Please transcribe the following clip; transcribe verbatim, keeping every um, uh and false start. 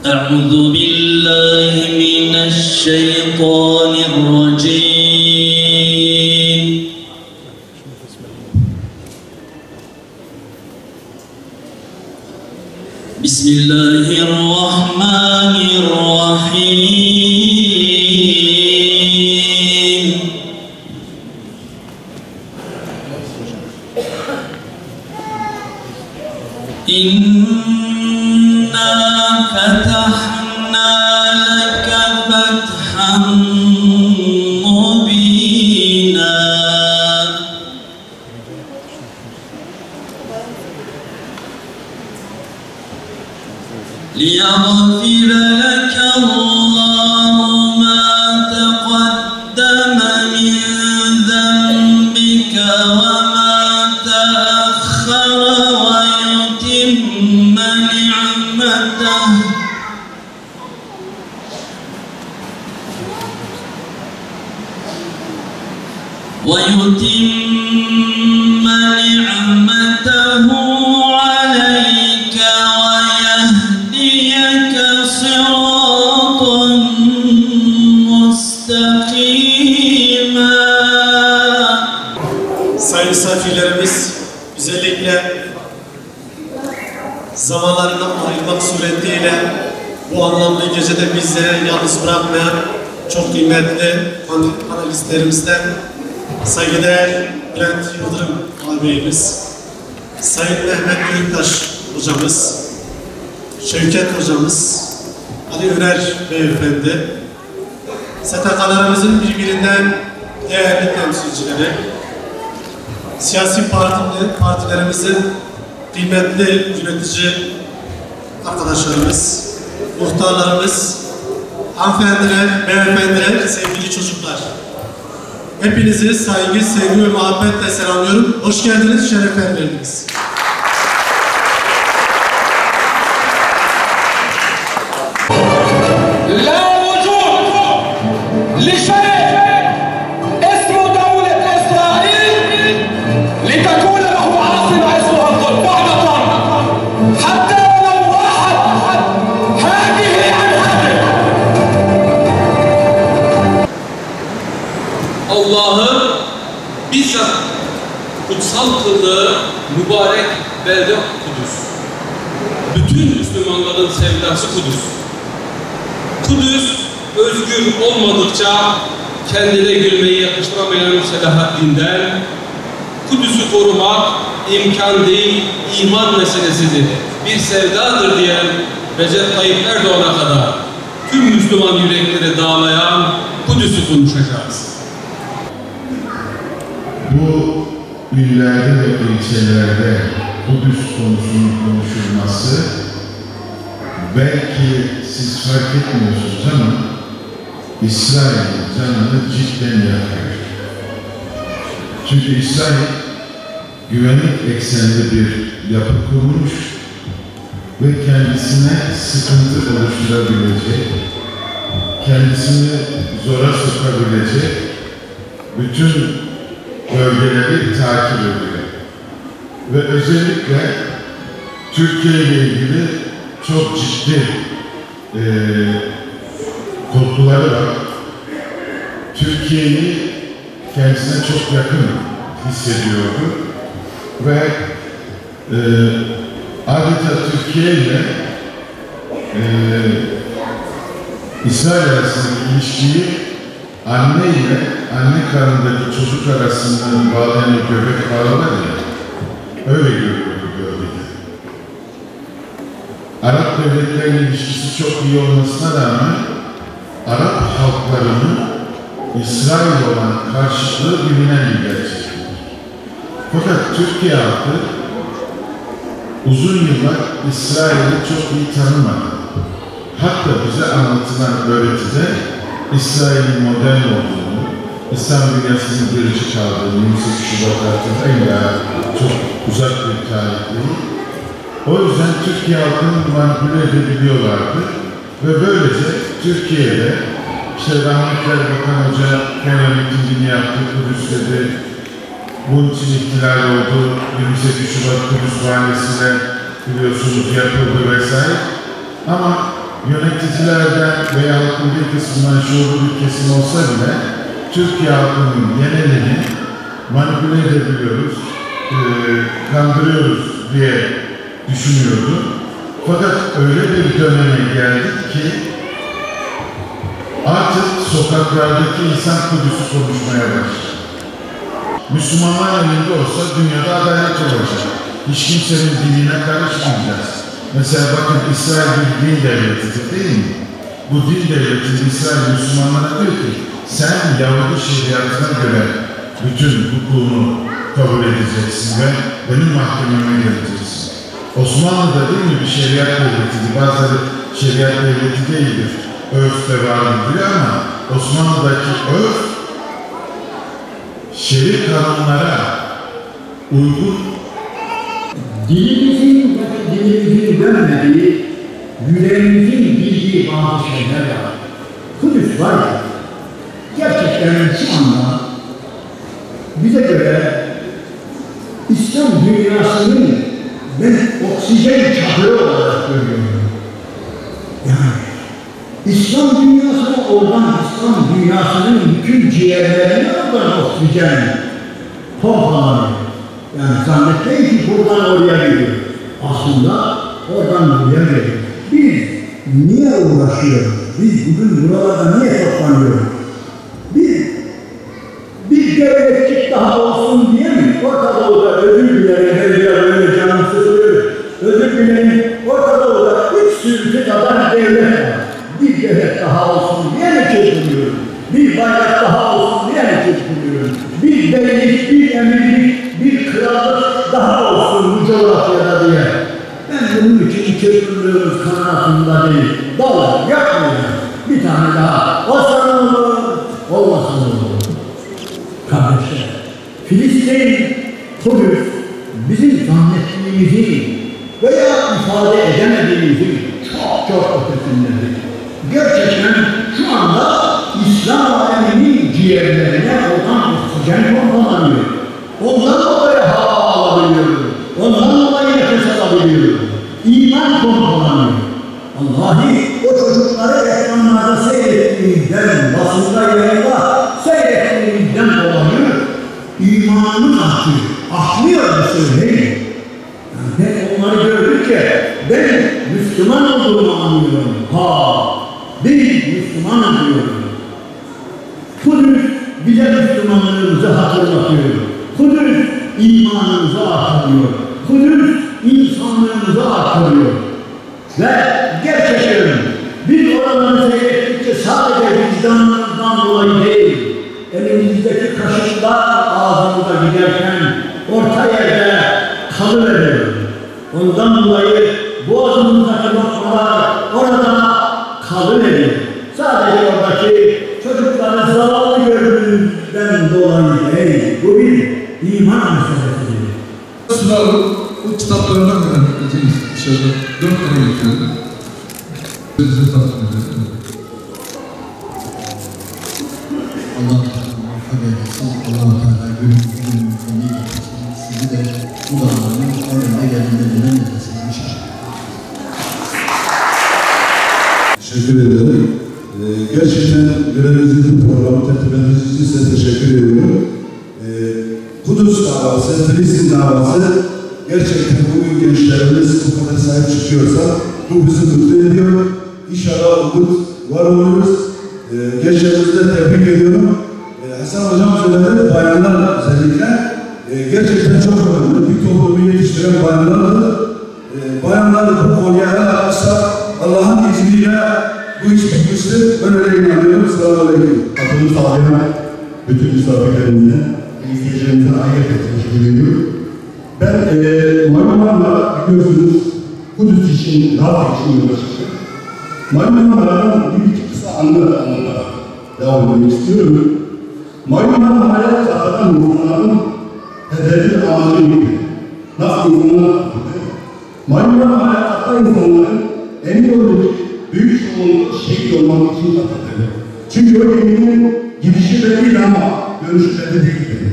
أعوذ بالله من الشيطان الرجيم بسم الله الرحمن الرحيم إنا فتحنا لك فتحا مبينا ليغفر لك الله ما تقدم من ذنبك وما تأخر ويتم نعمته ويتم نعمته عليك ويهديك صراطا مستقيما. Sayın misafirlerimiz, özellikle zamanlarını ayırmak suretiyle bu anlamlı gecede bizleri yalnız bırakmayan çok kıymetli panelistlerimizden saygıdeğer Bülent Yıldırım ağabeyimiz, Sayın Mehmet Büyüktaş hocamız, Şevket hocamız, Ali Üner beyefendi, S T K'larımızın birbirinden değerli temsilcileri, siyasi partili, partilerimizin kıymetli yönetici arkadaşlarımız, muhtarlarımız, hanımefendiler, beyefendiler, sevgili çocuklar. Hepinizi saygı, sevgi ve muhabbetle selamlıyorum. Hoş geldiniz, şeref verdiniz. Allah'ın bizzat kutsal kıldığı mübarek belde Kudüs. Bütün Müslümanların sevdası Kudüs. Kudüs özgür olmadıkça kendine gülmeyi yakıştıramayan Selahaddin'den Kudüs'ü korumak imkan değil, iman meselesidir, bir sevdadır diyen Recep Tayyip Erdoğan'a kadar tüm Müslüman yürekleri dağlayan Kudüs'ü konuşacağız. Bu illerde ve ilçelerde Kudüs konusunun konuşulması belki siz fark etmiyorsunuz ama İsrail'in canını cidden yakıyor. Çünkü İsrail güvenlik eksenli bir yapı kurmuş ve kendisine sıkıntı oluşturabilecek, kendisini zora sokabilecek bütün bölgeleri takip ediyor. Ve özellikle Türkiye ile ilgili çok ciddi e, korkuları var. Türkiye'yi kendisine çok yakın hissediyordu. Ve e, adeta Türkiye ile e, İsrail arasındaki ilişkiyi anne ile anne karnındaki çocuk arasında bağlayan bir göbek bağı var ya, öyle görüyordu gördük. Arap devletlerinin ilişkisi çok iyi olmasına rağmen Arap halklarının İsrail olan karşılığı bilinen bir gerçektir. Fakat Türkiye halkı uzun yıllar İsrail'i çok iyi tanımadı. Hatta bize anlatılan öğretide İsrail'in modern olduğunu, İslam dünyasının gerici kaldığını, yirmi sekiz Şubat tarihinde çok uzak bir tarih değil. O yüzden Türkiye halkını manipüle edebiliyorlardı ve böylece Türkiye'de işte rahmetli Bakan Hoca Kenan mitingini yaptı, Kudüs dedi, bunun için ihtilal oldu, yirmi sekiz Şubat Kudüs bahanesiyle biliyorsunuz yapıldı vesaire. Ama yöneticilerden veya halkın bir kısmından şuurlu bir kesim olsa bile Türkiye halkının genelini manipüle edebiliyoruz, e, kandırıyoruz diye düşünüyordu. Fakat öyle bir döneme geldik ki artık sokaklardaki insan Kudüs'ü konuşmaya başladı. Müslümanlar elinde olsa dünyada adalet olacak. Hiç kimsenin dinine karışmayacağız. Mesela bakın İsrail bir din devletidir değil mi? Bu din devletinin İsrail Müslümanlara diyor ki sen Yahudi şeriatına göre bütün hukukunu kabul edeceksin ve benim mahkememe geleceksin. Osmanlı'da değil mi bir şeriat devletidir? Bazıları şeriat devleti değildir. Örf de vardır diyor ama Osmanlı'daki örf şerif kanunlara uygun. Dilimizin, dilimizin görmediği, yüreğimizin bildiği bazı şeyler var. Kudüs var ya, gerçekten şu anda bize göre İslam dünyasının ben oksijen çadırı olarak görüyorum. Yani İslam dünyasına oradan İslam dünyasının bütün ciğerlerine oradan oksijen pompalanıyor. Yani zannetmeyin ki buradan oraya gidiyor. Aslında oradan buraya geliyor. Biz niye uğraşıyoruz? Biz bugün buralarda niye toplanıyoruz? Biz bir devletçik daha olsun diye mi? Orta Doğu'da özür dilerim, her yer öyle canım sıkılıyor. Özür dilerim, Orta Doğu'da üç sürüsü kadar devlet var. Bir devlet daha olsun diye mi çırpınıyoruz? Bir bayrak daha olsun diye mi çırpınıyoruz? Bir beylik, bir emirlik, bir krallık daha olsun bu coğrafyada diye. Ben bunun için çırpınıyoruz kanaatında değil. Dal, yapmayın. Bir tane daha. O sana olur, olmasın olur. Kardeşler, Filistin, Kudüs, bizim zannettiğimizin veya ifade edemediğimizin çok çok ötesindedir. Gerçekten şu anda İslam aleminin ciğerlerine oradan oksijen pompalanıyor. Ondan dolayı hava alabiliyoruz. Ondan dolayı nefes alabiliyoruz. İman pompalanıyor. Vallahi o çocukları ekranlarda seyrettiğimizden, basında yayında seyrettiğimizden dolayı imanımız artıyor. Ahlıyor mu söyleyin? Yani ben onları gördükçe ben Müslüman olduğumu anlıyorum. Ha, biz Müslüman diyorum. Kudüs bize Müslümanlığımızı hatırlatıyor. Kudüs imanımızı artırıyor. Kudüs insanlığımızı artırıyor. Ve gerçekten biz oraları seyrettikçe sadece vicdanlarımızdan dolayı değil, elimizdeki kaşıklar ağzımıza giderken orta yerde kalıveriyor. Ondan dolayı boğazımızdaki lokmalar orada kalıveriyor. Sadece oradaki çocukların zavallı gördüğümüzden dolayı değil, bu bir iman meselesidir. Sınavı bu kitaplarından öğrenmekteyiz dışarıda. Dört tane getirdim. Size takdim ederim. Allah muvaffak eylesin. Allah-u Teala günümüzün iyi getirsin. Sizi de bu dağların önünde gelinlerine nefesini inşallah. Teşekkür ederim. Ee, gerçekten görevimizin programı tertibiniz için size teşekkür ediyorum. Ee, Kudüs davası, Filistin davası gerçekten bugün gençlerimiz bu kadar sahip çıkıyorsa bu bizi mutlu ediyor. İnşallah umut var oluruz. Ee, gençlerimizi de tebrik ediyorum. Ee, Hasan Hocam söyledi, bayanlar özellikle e, gerçekten çok önemli. Bir toplumu yetiştiren bayanlardır. E, bayanlar bu konuya el atmışsa Allah'ın izniyle bu iş bitmiştir. Ben öyle inanıyorum. Selamun Aleyküm. Katılım sağlayan bütün misafirlerimize, izleyicilerimize ayrıca teşekkür ediyorum. Ben e, Maymunlarla biliyorsunuz Kudüs için, rahat için uğraşıyorum. Maymunlardan bir iki kısa anı anlatarak devam etmek istiyorum. Maymunların hayat tahtadan ruhlarının hedefi amacı neydi? Nasıl insanlar tahtadı? Maymunların hayat tahta insanların emin olmuş büyük çoğunluğu şehit olmak için tahtadı. Çünkü o geminin gidişi belli ama dönüşü belli değildi.